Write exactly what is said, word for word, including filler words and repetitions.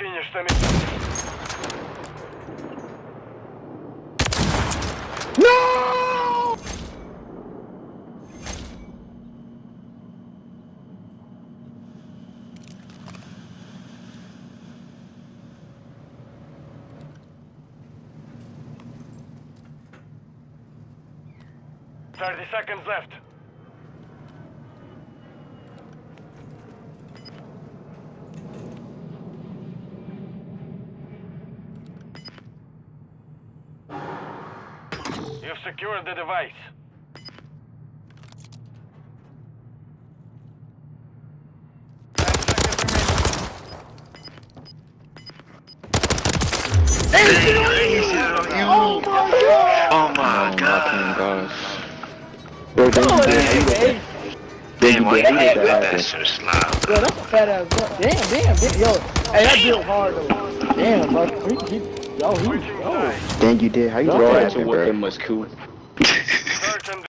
Finish the mission. No! Thirty seconds left. You've secured the device. Hey, oh my god! Oh my god! Bro, then Oh, you hey, did hey. Then Damn, you why did you hate did that that happen. shit slow? Yo, that's a fat ass gun. Damn, damn, damn. Yo, hey, that built hard though. Damn, bro. He, he, yo, he, yo. Then you did. How you Yo, let Bro, that I had to happen, whip bro? him was cool.